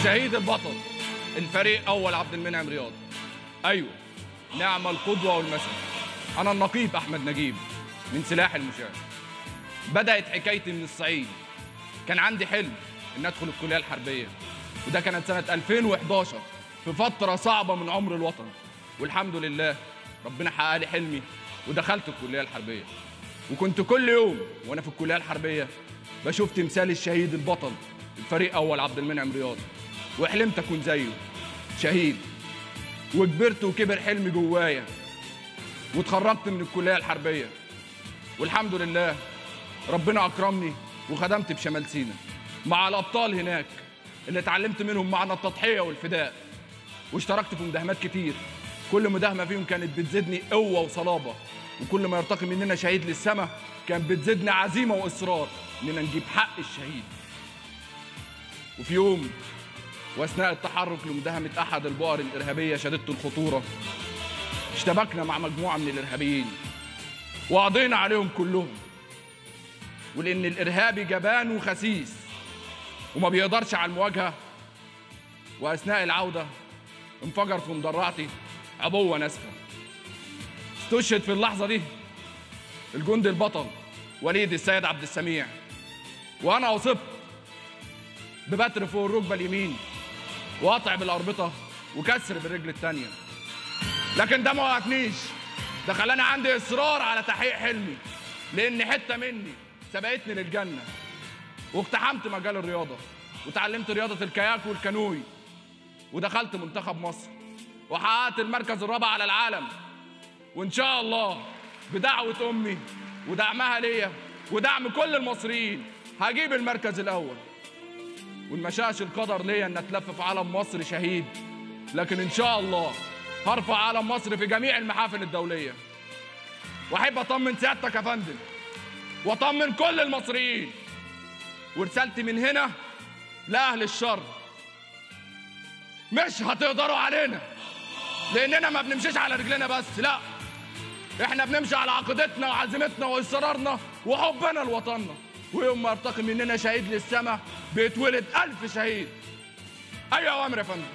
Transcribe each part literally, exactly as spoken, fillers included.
الشهيد البطل الفريق أول عبد المنعم رياض. أيوه، نعم القدوة والمثل. أنا النقيب أحمد نجيب من سلاح المشاة. بدأت حكايتي من الصعيد. كان عندي حلم إن أدخل الكلية الحربية، وده كانت سنة ألفين وإحداشر في فترة صعبة من عمر الوطن، والحمد لله ربنا حقق لي حلمي ودخلت الكلية الحربية. وكنت كل يوم وأنا في الكلية الحربية بشوف تمثال الشهيد البطل الفريق أول عبد المنعم رياض، وحلمت أكون زيه شهيد. وكبرت وكبر حلمي جوايا، واتخرجت من الكلية الحربية، والحمد لله ربنا أكرمني وخدمت بشمال سيناء مع الأبطال هناك اللي اتعلمت منهم معنى التضحية والفداء. واشتركت في مداهمات كتير، كل مداهمة فيهم كانت بتزيدني قوة وصلابة، وكل ما يرتقي مننا شهيد للسما كان بتزيدنا عزيمة وإصرار إننا نجيب حق الشهيد. وفي يوم وأثناء التحرك لمداهمة أحد البؤر الإرهابية شديدة الخطورة، اشتبكنا مع مجموعة من الإرهابيين وقضينا عليهم كلهم، ولأن الإرهابي جبان وخسيس وما بيقدرش على المواجهة. وأثناء العودة انفجر في مدرعتي عبوة ناسفة. استشهد في اللحظة دي الجندي البطل وليد السيد عبد السميع، وأنا أصبت ببتر فوق الركبة اليمين وقطع بالأربطة وكسر بالرجل التانية. لكن ده ما وقفنيش، ده خلاني عندي إصرار على تحقيق حلمي، لأن حتة مني سبقتني للجنة. واقتحمت مجال الرياضة وتعلمت رياضة الكاياك والكانوي، ودخلت منتخب مصر وحققت المركز الرابع على العالم. وإن شاء الله بدعوة أمي ودعمها ليا ودعم كل المصريين هجيب المركز الأول. وإن مشاش القدر ليا إن أتلف في علم مصر شهيد، لكن إن شاء الله هرفع علم مصر في جميع المحافل الدولية. وأحب أطمن سيادتك يا فندم وأطمن كل المصريين، ورسالتي من هنا لأهل الشر: مش هتقدروا علينا، لأننا ما بنمشيش على رجلنا بس، لا، إحنا بنمشي على عقيدتنا وعزيمتنا وإصرارنا وحبنا لوطننا. ويوم ما يرتقي مننا شهيد للسما بيتولد ألف شهيد. أي أوامر يا فندم.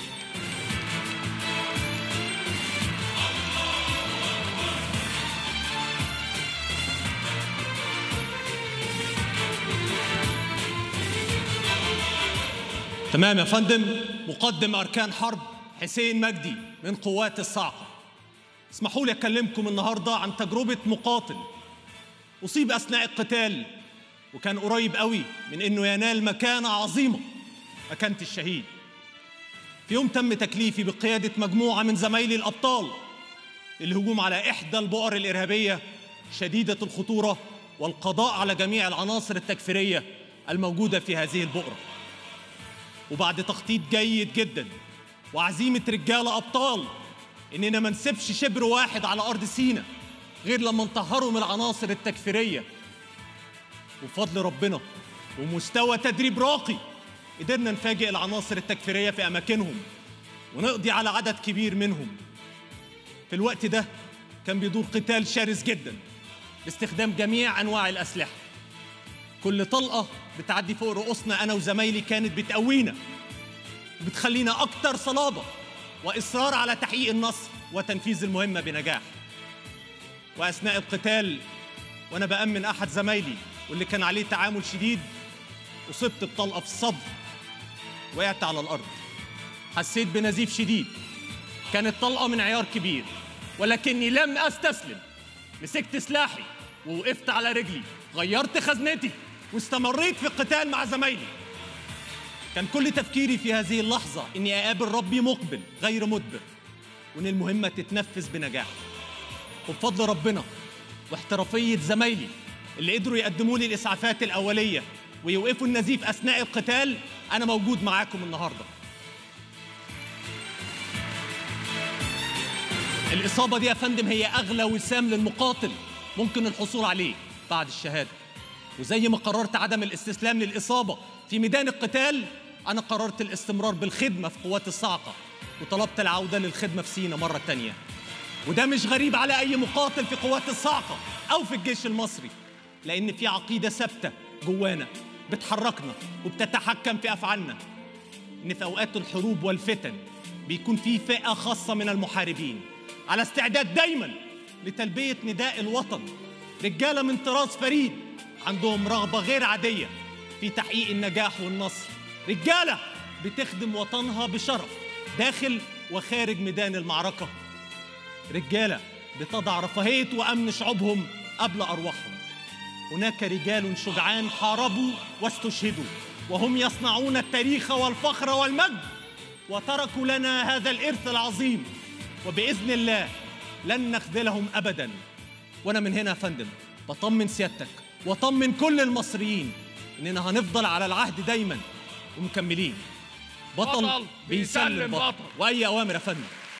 تمام يا فندم. مقدم أركان حرب حسين مجدي من قوات الصاعقة. اسمحوا لي أكلمكم النهاردة عن تجربة مقاتل أصيب أثناء القتال، وكان قريب قوي من إنه ينال مكانة عظيمة، مكانة الشهيد. في يوم تم تكليفي بقيادة مجموعة من زمايلي الأبطال الهجوم على إحدى البؤر الإرهابية شديدة الخطورة والقضاء على جميع العناصر التكفيرية الموجودة في هذه البؤرة. وبعد تخطيط جيد جدا وعزيمة رجالة أبطال إننا ما نسيبش شبر واحد على أرض سيناء غير لما نطهروا من العناصر التكفيرية، وبفضل ربنا ومستوى تدريب راقي قدرنا نفاجئ العناصر التكفيرية في أماكنهم ونقضي على عدد كبير منهم. في الوقت ده كان بيدور قتال شرس جدا باستخدام جميع أنواع الأسلحة. كل طلقة بتعدي فوق رؤوسنا أنا وزمايلي كانت بتقوينا وبتخلينا أكتر صلابة وإصرار على تحقيق النصر وتنفيذ المهمة بنجاح. وأثناء القتال وأنا بأمن أحد زمايلي واللي كان عليه تعامل شديد، أصبت بطلقة في الصدر، وقعت على الأرض، حسيت بنزيف شديد. كانت طلقة من عيار كبير، ولكني لم أستسلم. مسكت سلاحي ووقفت على رجلي، غيرت خزنتي واستمريت في القتال مع زمايلي. كان كل تفكيري في هذه اللحظة إني أقابل ربي مقبل غير مدبر، وإن المهمة تتنفذ بنجاح. وبفضل ربنا واحترافية زمايلي اللي قدروا يقدموا لي الإسعافات الأولية ويوقفوا النزيف أثناء القتال، أنا موجود معاكم النهاردة. الإصابة دي يا فندم هي أغلى وسام للمقاتل ممكن الحصول عليه بعد الشهادة. وزي ما قررت عدم الاستسلام للإصابة في ميدان القتال، أنا قررت الاستمرار بالخدمة في قوات الصاعقة، وطلبت العودة للخدمة في سيناء مرة تانية. وده مش غريب على أي مقاتل في قوات الصاعقة أو في الجيش المصري، لأن في عقيدة ثابتة جوانا بتحركنا وبتتحكم في أفعالنا. إن في أوقات الحروب والفتن بيكون في فئة خاصة من المحاربين على استعداد دايماً لتلبية نداء الوطن، رجالة من طراز فريد عندهم رغبة غير عادية في تحقيق النجاح والنصر، رجالة بتخدم وطنها بشرف داخل وخارج ميدان المعركة، رجالة بتضع رفاهية وأمن شعوبهم قبل أرواحهم. هناك رجال شجعان حاربوا واستشهدوا وهم يصنعون التاريخ والفخر والمجد، وتركوا لنا هذا الإرث العظيم، وبإذن الله لن نخذلهم أبداً. وأنا من هنا يا فندم بطمن سيادتك وطمن كل المصريين إننا هنفضل على العهد دايماً ومكملين. بطل, بطل بيسلم بطل, بطل. وأي أوامر يا فندم.